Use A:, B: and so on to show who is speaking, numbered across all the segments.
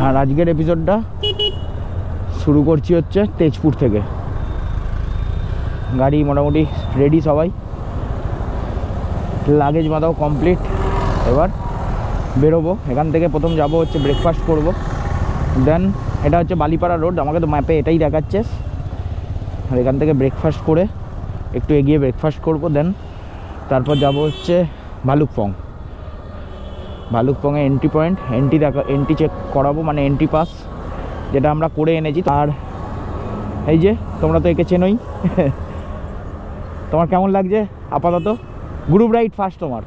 A: আর আজকের এপিসোডটা শুরু করছি হচ্ছে তেজপুর থেকে। গাড়ি মোটামুটি রেডি, সবাই লাগেজ বাঁধাও কমপ্লিট। এবার বেরোবো এখান থেকে। প্রথম যাব হচ্ছে ব্রেকফাস্ট করব, দেন এটা হচ্ছে বালিপাড়া রোড, আমাকে তো ম্যাপে এটাই দেখাচ্ছে। আর এখান থেকে ব্রেকফাস্ট করে একটু এগিয়ে ব্রেকফাস্ট করব, দেন তারপর যাব হচ্ছে ভালুকপং। ভালুকপংয়ে এন্ট্রি পয়েন্ট, এন্ট্রি চেক করাবো, মানে এন্ট্রি পাস যেটা আমরা করে এনেছি। আর এই যে তোমরা তো এঁকে চেনোই। তোমার কেমন লাগছে আপাতত? গ্রুপ রাইড ফার্স্ট তোমার,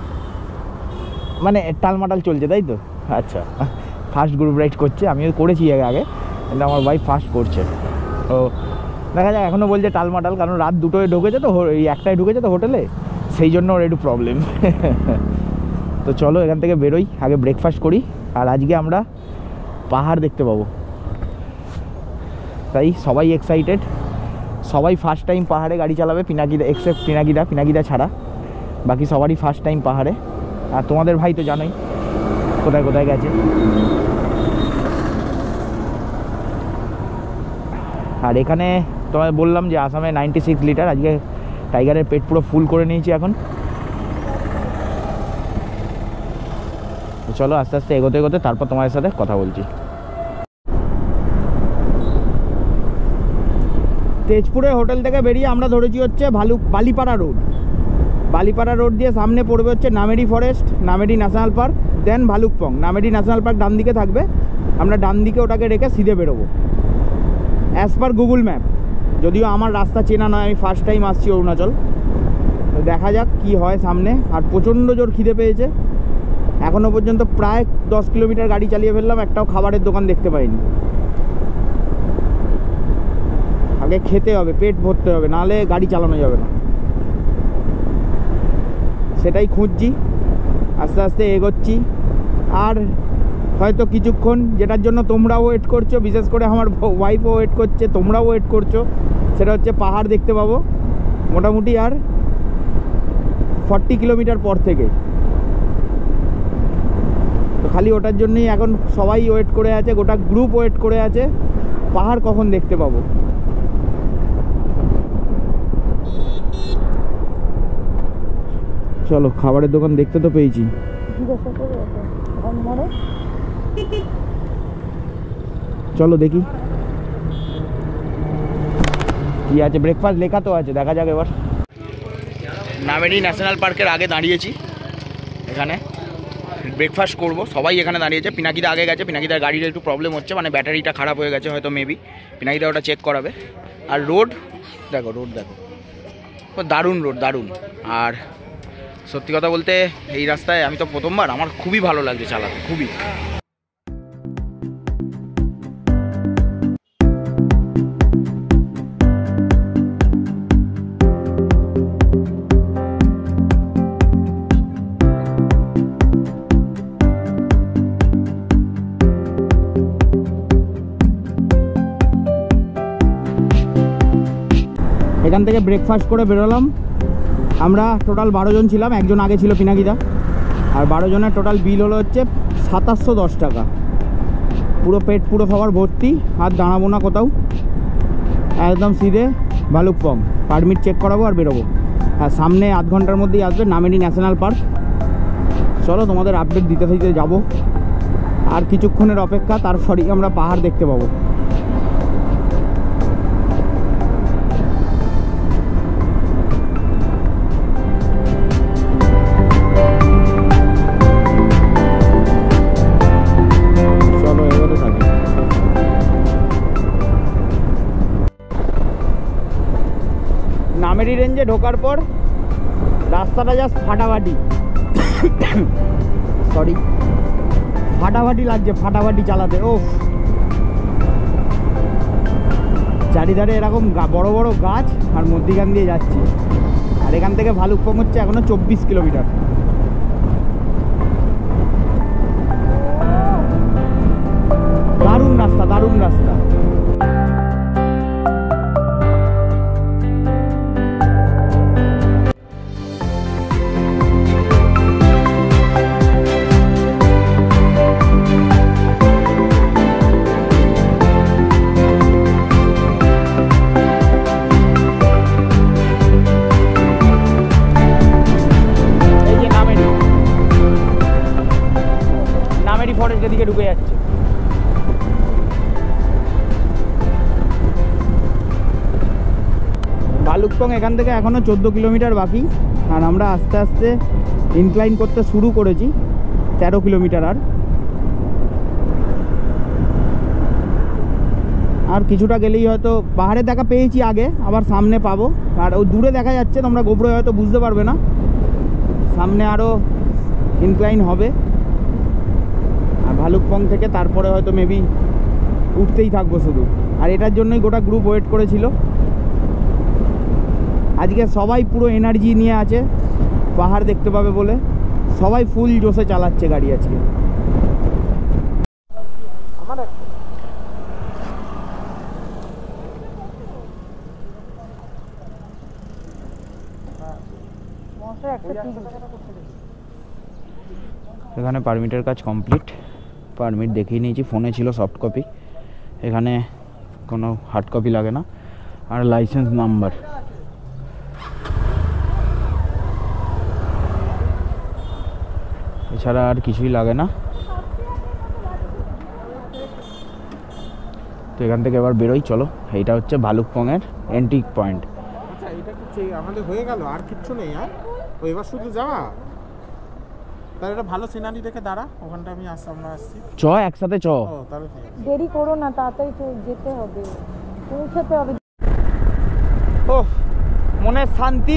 A: মানে টালমাটাল চলছে তাই তো? আচ্ছা, ফার্স্ট গ্রুপ রাইড করছে, আমিও করেছি আগে, কিন্তু আমার ওয়াইফ ফার্স্ট করছে। তো দেখা যাক, এখনও বলছে টালমাটাল, কারণ রাত 2টোয় ঢুকেছে তো, এই 1টায় ঢুকেছে তো হোটেলে, সেই জন্য ওর একটু প্রবলেম। তো চলো এখান থেকে বেরোই, আগে ব্রেকফাস্ট করি। আর আজকে আমরা পাহাড় দেখতে পাবো, তাই সবাই এক্সাইটেড। সবাই ফার্স্ট টাইম পাহাড়ে গাড়ি চালাবে, পিনাকিদা এক্সেপ্ট পিনাকিদা ছাড়া বাকি সবারই ফার্স্ট টাইম পাহাড়ে। আর তোমাদের ভাই তো জানোই কোথায় কোথায় গেছে। আর এখানে তোমায় বললাম যে আসামে 96 লিটার, আজকে টাইগারের পেট পুরো ফুল করে নিয়েছি এখন। চলো আস্তে আস্তে এগোতে এগোতে তারপর তোমাদের সাথে কথা বলছি। তেজপুরের হোটেল থেকে বেরিয়ে আমরা ধরেছি হচ্ছে বালিপাড়া রোড। বালিপাড়া রোড দিয়ে সামনে পড়বে হচ্ছে Nameri forest, Nameri national park, then Bhalukpong. Nameri national park ডান দিকে থাকবে, আমরা ডান দিকে ওটাকে রেখে সিধে বেরোবো অ্যাজ পার গুগল ম্যাপ। যদিও আমার রাস্তা চেনা নয়, আমি ফার্স্ট টাইম আসছি অরুণাচল, তো দেখা যাক কি হয় সামনে। আর প্রচণ্ড জোর খিদে পেয়েছে, এখনও পর্যন্ত প্রায় 10 কিলোমিটার গাড়ি চালিয়ে ফেললাম, একটাও খাবারের দোকান দেখতে পাইনি। আগে খেতে হবে, পেট ভরতে হবে, নাহলে গাড়ি চালানো যাবে না, সেটাই খুঁজছি। আস্তে আস্তে এগোচ্ছি। আর হয়তো কিছুক্ষণ, যেটার জন্য তোমরাও ওয়েট করছো, বিশেষ করে আমার ওয়াইফও ওয়েট করছে, তোমরাও ওয়েট করছো, সেটা হচ্ছে পাহাড় দেখতে পাবো মোটামুটি আর 40 কিলোমিটার পর থেকে। তো খালি ওটার জন্যই এখন সবাই ওয়েট করে আছে, গোটা গ্রুপ ওয়েট করে আছে, পাহাড় কখন দেখতে পাবো। চলো খাবারের দোকান দেখতে তো পেয়েছি, চলো দেখি কি আছে। ব্রেকফাস্ট লেখা তো আছে, দেখা যাক এবার। নামেরি ন্যাশনাল পার্কের আগে দাঁড়িয়েছি, এখানে ব্রেকফাস্ট করব, সবাই এখানে দাঁড়িয়েছে। পিনাকিদা আগে গেছে, পিনাকিদার গাড়ির একটু প্রবলেম হচ্ছে, মানে ব্যাটারিটা খারাপ হয়ে গেছে হয়তো, মেবি পিনাকিদা ওটা চেক করাবে। আর রোড দেখো, দারুণ রোড, দারুণ। আর সত্যি কথা বলতে এই রাস্তায় আমি তো প্রথমবার, আমার খুবই ভালো লাগছে চালাতে, খুবই। এখান থেকে ব্রেকফাস্ট করে বেরোলাম আমরা। টোটাল 12 জন ছিলাম, একজন আগে ছিল পিনাকিদা। আর 12 জনের টোটাল বিল হলো হচ্ছে 2710 টাকা। পুরো পেট পুরো খাবার ভর্তি, আর দাঁড়াবো না কোথাও, একদম সিধে ভালুকপং। পারমিট চেক করাবো আর বেরোবো। আর সামনে আধ ঘন্টার মধ্যেই আসবে নামেরি ন্যাশনাল পার্ক। চলো তোমাদের আপডেট দিতে দিতে যাবো। আর কিছুক্ষণের অপেক্ষা, তারপরেই আমরা পাহাড় দেখতে পাবো। নামেরি রেঞ্জে ঢোকার পর রাস্তাটা জাস্ট ফাটাফাটি, ফাটাফাটি লাগছে, ফাটাফাটি চালাতে। ও চারিধারে এরকম বড় বড় গাছ, আর মধ্যিখান দিয়ে যাচ্ছি। আর এখান থেকে ভালুকপং হচ্ছে এখনো 24 কিলোমিটার। দারুণ রাস্তা, দারুণ রাস্তা। ফরেস্টের দিকে ঢুকে যাচ্ছে। ভালুকপং এখান থেকে এখনও 14 কিলোমিটার বাকি, আর আমরা আস্তে আস্তে ইনক্লাইন করতে শুরু করেছি, 13 কিলোমিটার। আর কিছুটা গেলেই হয়তো পাহাড়ে দেখা পেয়েছি আগে, আবার সামনে পাবো। আর ওই দূরে দেখা যাচ্ছে, তোমরা গোপ্রোয় হয়তো বুঝতে পারবে না, সামনে আরও ইনক্লাইন হবে। আর ভালুকপং থেকে তারপরে হয়তো মেবি উঠতেই থাকবো শুধু। আর এটার জন্যই গোটা গ্রুপ ওয়েট করেছিল। আজকে সবাই পুরো এনার্জি নিয়ে আছে পাহাড় দেখতে পাবে বলে, সবাই ফুল জোশে চালাচ্ছে গাড়ি আজকে। এখানে পারমিটের কাজ কমপ্লিট, পারমিট দেখিয়ে নিয়েছি, ফোনে ছিল সফট কপি, এখানে কোনো হার্ড কপি লাগে না। আর লাইসেন্স নাম্বার, এছাড়া আর কিছুই লাগে না। তো এখান থেকে এবার বেরোই, চলো। এইটা হচ্ছে ভালুকপংয়ের এন্ট্রি পয়েন্ট।
B: আচ্ছা, এটা কি আমাদের হয়ে গেল? আর কিচ্ছু নেই? আর এবার শুধু যাওয়া? তাহলে এটা ভালো সিনারি দেখে দাঁড়া, ওখানটা আমরা আসছি।
A: চ একসাথে চ।
B: তাহলে
C: দেরি করো না, তাড়াতাড়ি যেতে হবে, পৌঁছাতে হবে।
A: ও মনের শান্তি।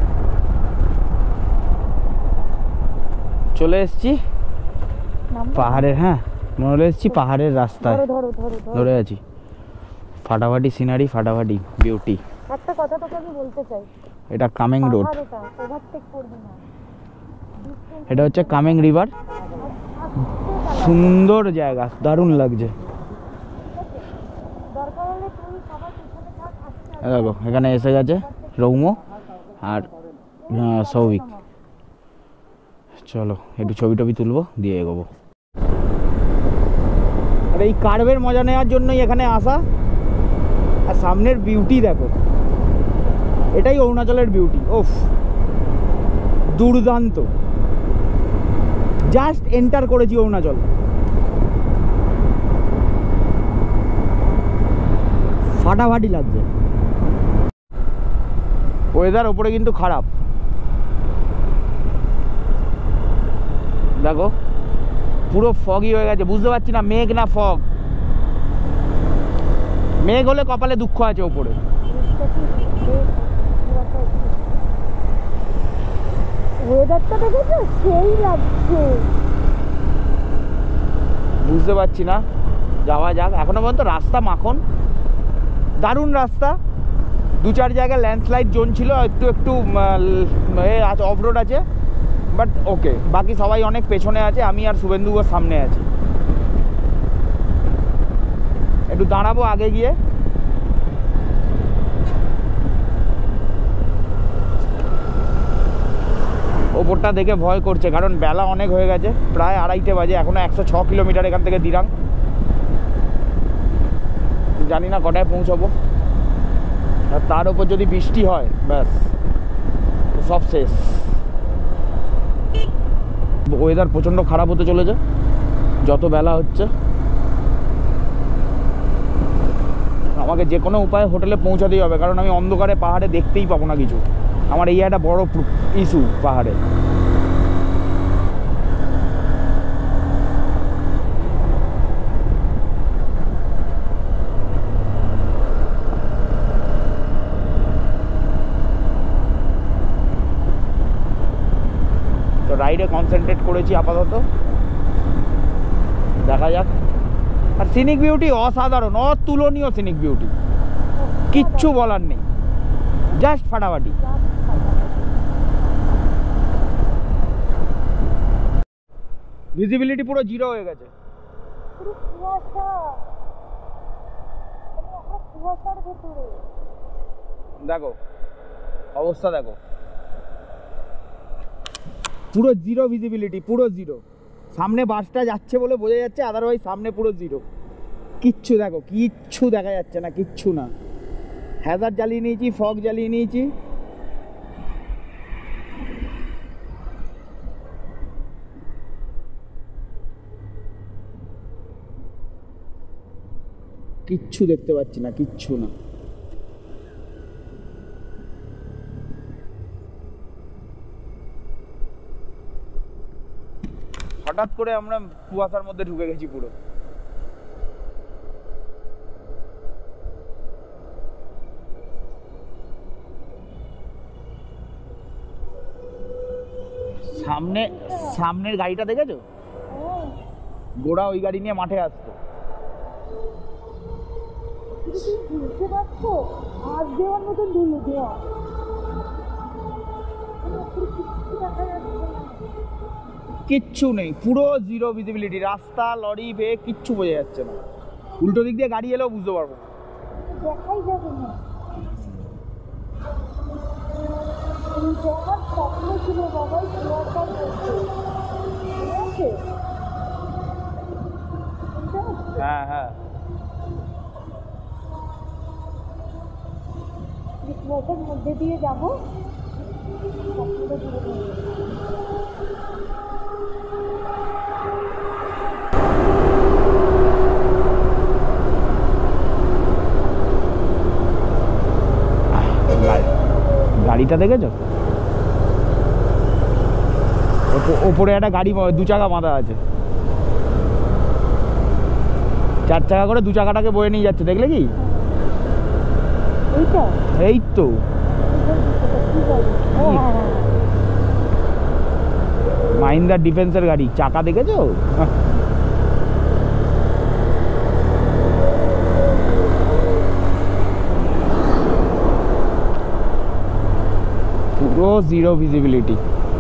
A: চলে এসছি পাহাড়ের, হ্যাঁ মনে এসছি পাহাড়ের রাস্তায়, ধরে আছি। ফাটাফাটি সিনারি, ফাটাফাটি বিউটি।
C: একটা কথা তোকে আমি বলতে চাই,
A: এটা কামেং রোড,
C: ওভারটেক করবি না।
A: এটা হচ্ছে কামেং রিভার, সুন্দর জায়গা, দারুণ লাগছে।
C: দরকার হলে তুই সবার পিছনে থাক,
A: দেখো এখানে এসে গেছে রৌমো আর সৌভিক। চলো একটু ছবি টবি তুলবো, দিয়ে এগোবো। আর এই কার্ভের মজা নেওয়ার জন্যই এখানে আসা। আর সামনের বিউটি দেখো, এটাই অরুণাচলের বিউটি। ওফ, দুর্দান্ত। জাস্ট এন্টার করেছি অরুণাচল, ফাটাফাটি লাগছে। ওয়েদার ওপরে কিন্তু খারাপ, দেখো পুরো ফগই হয়ে গেছে, বুঝতে পারছি না মেঘ না ফগ। মেঘ হলে কপালে দুঃখ আছে ওপরে।
C: ওয়েদারটা দেখেছো, সেই লাগছে।
A: বুঝতে পারছি না, যাওয়া যাক। এখনো পর্যন্ত রাস্তা মাখন, দারুণ রাস্তা। 2-4 জায়গায় ল্যান্ডস্লাইড জোন ছিল, একটু একটু অফ রোড আছে, বাট ওকে। বাকি সবাই অনেক পেছনে আছে, আমি আর শুভেন্দু সামনে আছি। একটু দাঁড়াবো আগে গিয়ে। ওপরটা দেখে ভয় করছে, কারণ বেলা অনেক হয়ে গেছে, প্রায় 2:30 বাজে। এখনো 106 কিলোমিটার এখান থেকে দিরাং। জানি না কটায় পৌঁছাবো। আর তার উপর যদি বৃষ্টি হয়, ব্যাস সব শেষ। ওয়েদার প্রচণ্ড খারাপ হতে চলেছে যত বেলা হচ্ছে। আমাকে যে কোনো উপায়ে হোটেলে পৌঁছাতেই হবে, কারণ আমি অন্ধকারে পাহাড়ে দেখতেই পাবো না কিছু। আমার এই একটা বড় ইস্যু পাহাড়ে। তো রাইডে কনসেন্ট্রেট করেছি আপাতত, দেখা যাক। আর সিনিক বিউটি অসাধারণ, অতুলনীয় সিনিক বিউটি, কিচ্ছু বলার নেই, জাস্ট ফাটাফাটি। ভিজিবিলিটি পুরো জিরো হয়ে গেছে,
C: পুরো কুয়াশা, আমরা কুয়াশার ভেতরে।
A: দেখো অবস্থা, দেখো পুরো জিরো ভিজিবিলিটি, পুরো জিরো। সামনে বাসটা যাচ্ছে বলে বোঝা যাচ্ছে, আদারওয়াইজ সামনে পুরো জিরো, কিচ্ছু দেখো, কিচ্ছু দেখা যাচ্ছে না, কিচ্ছু না। হ্যাজার্ড জ্বালিয়ে নিয়েছি, ফগ জ্বালিয়ে নিয়েছি। কিচ্ছু দেখতে পাচ্ছি না, কিচ্ছু না। হঠাৎ করে আমরা কুয়াশার মধ্যে ঢুকে গেছি পুরো। সামনের গাড়িটা দেখেছো? গোড়া ওই গাড়ি নিয়ে মাঠে আসতো।
C: বুঝতে পারছো হাত দেওয়ার মতন ধুলো দেওয়া,
A: কিচ্ছু নেই, পুরো জিরো ভিজিবিলিটি। রাস্তা, লরি, ভে কিচ্ছু বোঝা যাচ্ছে না। উল্টো দিক দিয়ে গাড়ি এলেও বুঝতে পারবো,
C: দেখাই যাবে না। আমার স্বপ্ন ছিল বাবাই কুয়াশার মধ্যে, ঠিক আছে?
A: হ্যাঁ হ্যাঁ,
C: কুয়াশার মধ্যে দিয়ে যাবো, স্বপ্নটা পুরো হয়ে যাবে। গাড়িটা দেখেছো? ওপরে একটা গাড়ি, 2 চাকা বাঁধা আছে। 4 চাকা করে 2 চাকাটাকে বয়ে নিয়ে যাচ্ছে, দেখলে কি? এইটা
A: এই তো মাহিন্দ্রা ডিফেন্সের গাড়ি, চাকা দেখেছো? পুরো জিরো ভিজিবিলিটি।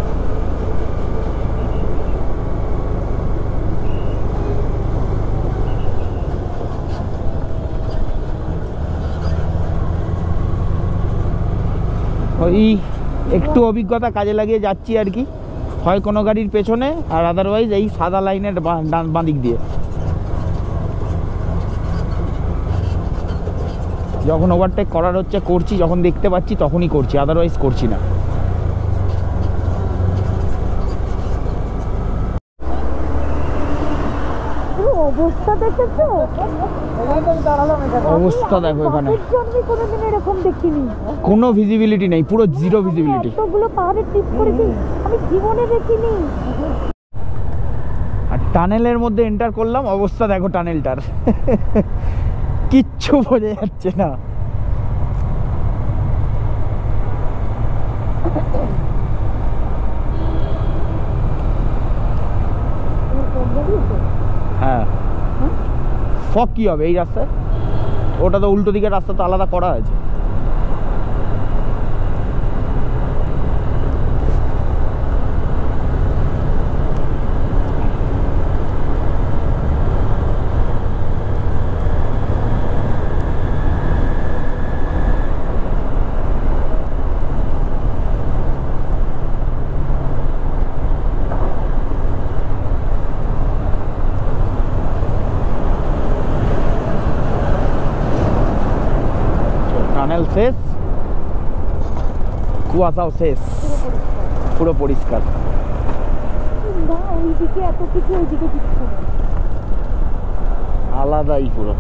A: ওই একটু অভিজ্ঞতা কাজে লাগিয়ে যাচ্ছি আর কি, হয় কোনো গাড়ির পেছনে, আর আদারওয়াইজ এই সাদা লাইনের বাঁ দিক দিয়ে। যখন ওভারটেক করার হচ্ছে করছি, যখন দেখতে পাচ্ছি তখনই করছি, আদারওয়াইজ করছি না।
C: অবস্থা দেখেছো?
A: অবস্থা দেখো, এখানে
C: কোনোদিন এরকম দেখিনি,
A: কোনো ভিজিবিলিটি নেই, পুরো জিরো ভিজিবিলিটি।
C: এতগুলো পাহাড়ে ট্রিপ করেছি আমি জীবনে দেখিনি।
A: আর টানেলের মধ্যে এন্টার করলাম, অবস্থা দেখো টানেলটার, কিচ্ছু বোঝা যাচ্ছে না। হ্যাঁ, ফক কি হবে এই রাস্তায়? ওটা তো উল্টো দিকের রাস্তা, তো আলাদা করা আছে। টানেল শেষ, কুয়াশাও শেষ, পুরো পরিষ্কার।
C: না ওইদিকে এত কিছু, ওইদিকে কিছু না,
A: আলাদাই পুরো।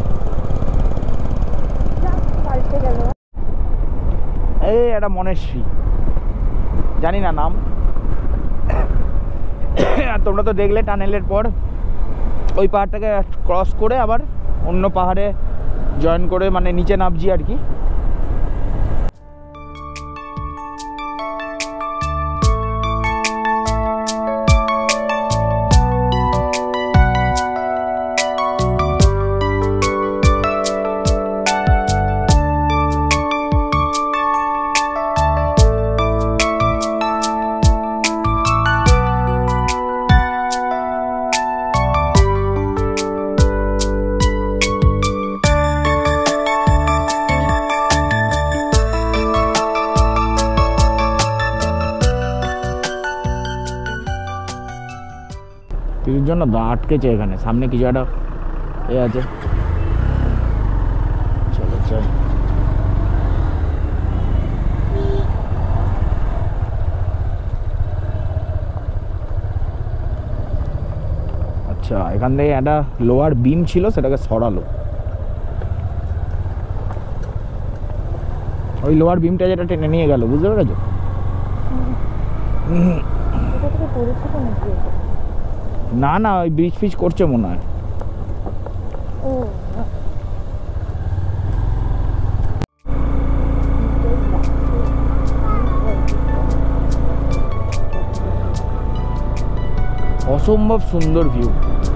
C: পাল্টে গেল।
A: এই একটা মনেশ্রী, জানি না নাম। আর তোমরা তো দেখলে টানেলের পর ওই পাহাড়টাকে ক্রস করে আবার অন্য পাহাড়ে জয়েন করে, মানে নিচে নামছি আর কি। কিছুর জন্য আটকেছে এখানে, সামনে কিছু একটা এ আছে। চলো চল, আচ্ছা এখান থেকে একটা লোহার বিম ছিল, সেটাকে সরালো। ওই লোয়ার বিমটা যেটা টেনে নিয়ে গেল, বুঝতে পেরেছো?
C: এটা থেকে পড়েছে তো নাকি?
A: না না, ওই ব্রিজ ফিজ করছে মনে হয়।
C: ও
A: অসম্ভব সুন্দর ভিউ,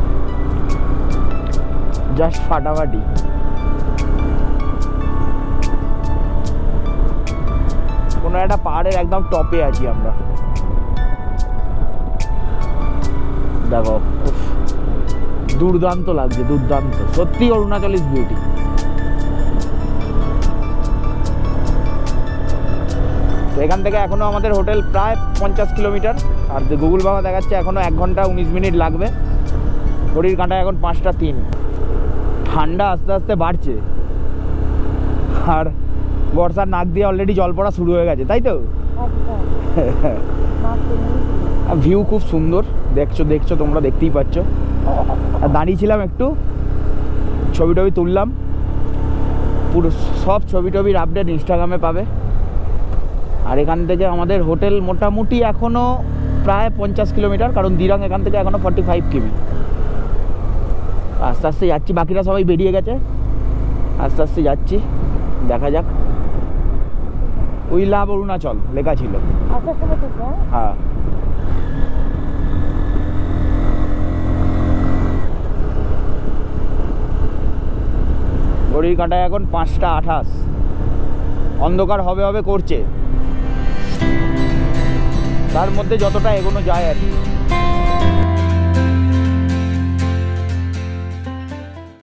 A: জাস্ট ফাটাফাটি। কোনো একটা পাহাড়ের একদম টপে আছি আমরা, দেখো উফ, দুর্দান্ত লাগছে, দুর্দান্ত সত্যি। Arunachal is beauty. তো এখান থেকে এখনো আমাদের হোটেল প্রায় 50 কিলোমিটার, আর গুগল বাবা দেখাচ্ছে এখনো 1 ঘন্টা 19 মিনিট লাগবে। ঘড়ির কাঁটায় এখন 5টা 3। ঠান্ডা আস্তে আস্তে বাড়ছে, আর বর্ষার নাক দিয়ে অলরেডি জল পড়া শুরু হয়ে গেছে, তাই তো? ভিউ খুব সুন্দর, দেখছো তোমরা, দেখতেই পাচ্ছ। আর দাঁড়িয়েছিলাম একটু, ছবি টবি তুললাম। পুরো সব ছবি টবির আপডেট ইনস্টাগ্রামে পাবে। আর এখান থেকে আমাদের হোটেল মোটামুটি এখনও প্রায় 50 কিলোমিটার, কারণ দিরাং এখান থেকে এখনও 45 কিমি। আস্তে আস্তে যাচ্ছি, বাকিরা সবাই বেরিয়ে গেছে, আস্তে আস্তে যাচ্ছি, দেখা যাক। উই লাভ অরুণাচল লেখা ছিল। হ্যাঁ, ঘড়ির কাঁটায় এখন 5টা 28। অন্ধকার হবে হবে করছে, তার মধ্যে যতটা এগোনো যায় আর কি।